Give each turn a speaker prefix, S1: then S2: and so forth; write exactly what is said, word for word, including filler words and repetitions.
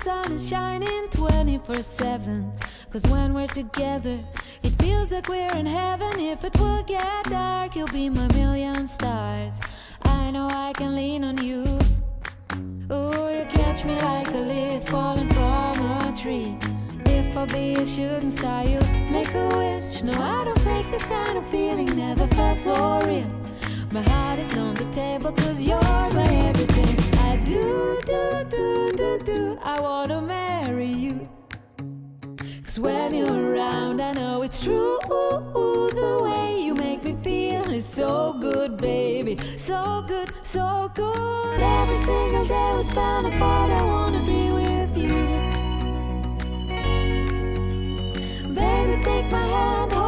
S1: sun is shining twenty-four seven. Cause when we're together, it feels like we're in heaven. If it will get dark, you'll be my million stars. I know I can lean on you. Ooh, you catch me like a leaf falling from a tree. If I'll be a shooting star, you make a wish. No, I don't fake this kind of feeling, never felt so real. My heart is on the table cause you're my everything. I do, do, do, do, do, I wanna marry you. Cause when you're around I know it's true. Ooh, ooh, the way you make me feel is so good, baby. So good, so good. Every single day we spend apart, I wanna be with you. Baby, take my hand,